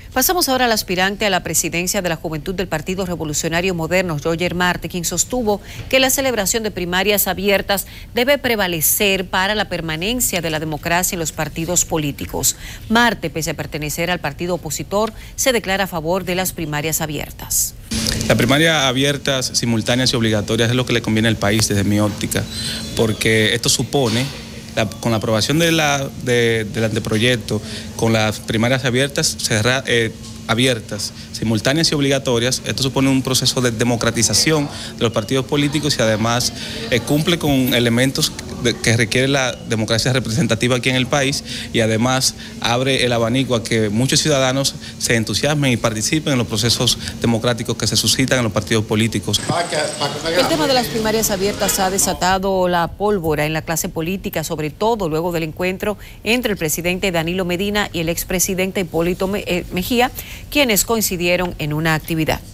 Pasamos ahora al aspirante a la presidencia de la Juventud del Partido Revolucionario Moderno, Roger Marte, quien sostuvo que la celebración de primarias abiertas debe prevalecer para la permanencia de la democracia en los partidos políticos. Marte, pese a pertenecer al partido opositor, se declara a favor de las primarias abiertas. Las primarias abiertas, simultáneas y obligatorias es lo que le conviene al país desde mi óptica, porque esto supone, con la aprobación del anteproyecto, con las primarias abiertas, simultáneas y obligatorias, esto supone un proceso de democratización de los partidos políticos y además cumple con elementos que requiere la democracia representativa aquí en el país y además abre el abanico a que muchos ciudadanos se entusiasmen y participen en los procesos democráticos que se suscitan en los partidos políticos. El tema de las primarias abiertas ha desatado la pólvora en la clase política, sobre todo luego del encuentro entre el presidente Danilo Medina y el expresidente Hipólito Mejía, quienes coincidieron en una actividad.